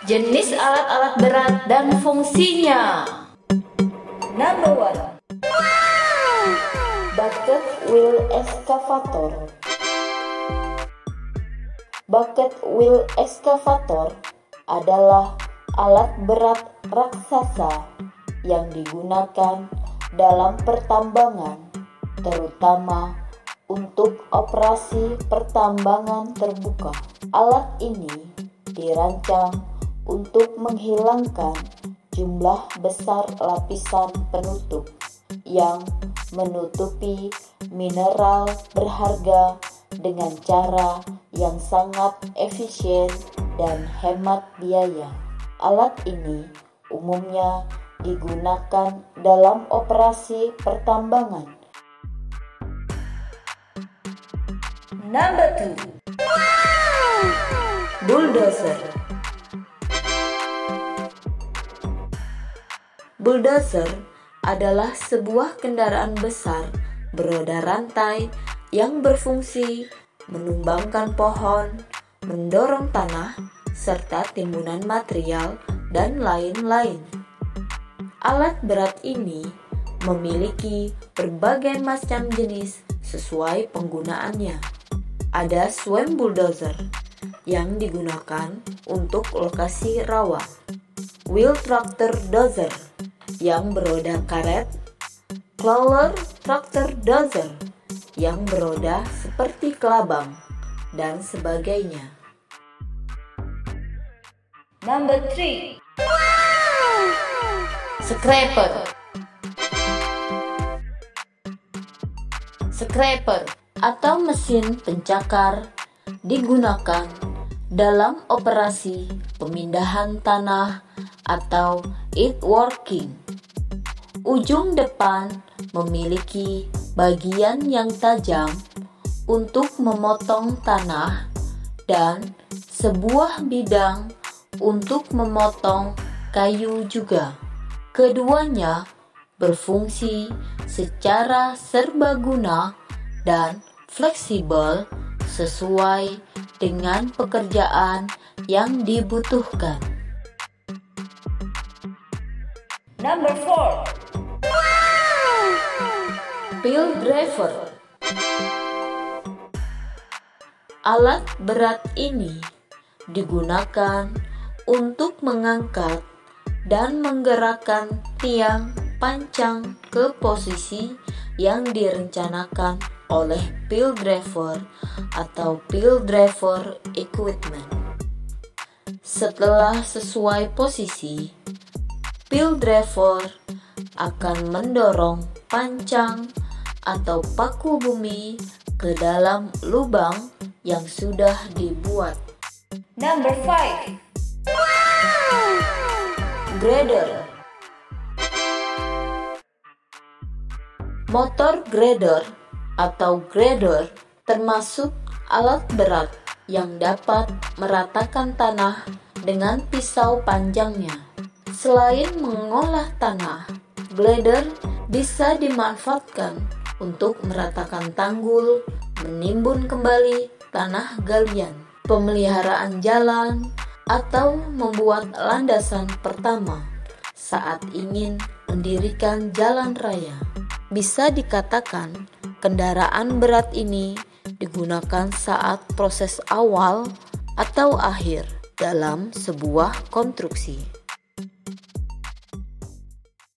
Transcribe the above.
Jenis alat-alat berat dan fungsinya. Number 1. Bucket wheel excavator. Bucket wheel excavator adalah alat berat raksasa yang digunakan dalam pertambangan, terutama untuk operasi pertambangan terbuka. Alat ini dirancang untuk menghilangkan jumlah besar lapisan penutup yang menutupi mineral berharga dengan cara yang sangat efisien dan hemat biaya. Alat ini umumnya digunakan dalam operasi pertambangan. Number 2. Bulldozer. Bulldozer adalah sebuah kendaraan besar beroda rantai yang berfungsi menumbangkan pohon, mendorong tanah, serta timbunan material dan lain-lain. Alat berat ini memiliki berbagai macam jenis sesuai penggunaannya. Ada swing bulldozer yang digunakan untuk lokasi rawa, wheel tractor dozer yang beroda karet, crawler tractor dozer yang beroda seperti kelabang, dan sebagainya. Number 3. Scraper. Scraper atau mesin pencakar digunakan dalam operasi pemindahan tanah atau earth working. Ujung depan memiliki bagian yang tajam untuk memotong tanah dan sebuah bidang untuk memotong kayu juga. Keduanya berfungsi secara serbaguna dan fleksibel sesuai dengan pekerjaan yang dibutuhkan. Number 4. Pile driver. Alat berat ini digunakan untuk mengangkat dan menggerakkan tiang pancang ke posisi yang direncanakan oleh pile driver atau pile driver equipment. Setelah sesuai posisi, pile driver akan mendorong pancang atau paku bumi ke dalam lubang yang sudah dibuat. Number 5. Grader. Motor grader atau grader termasuk alat berat yang dapat meratakan tanah dengan pisau panjangnya. Selain mengolah tanah, grader bisa dimanfaatkan untuk meratakan tanggul, menimbun kembali tanah galian, pemeliharaan jalan, atau membuat landasan pertama saat ingin mendirikan jalan raya. Bisa dikatakan kendaraan berat ini digunakan saat proses awal atau akhir dalam sebuah konstruksi.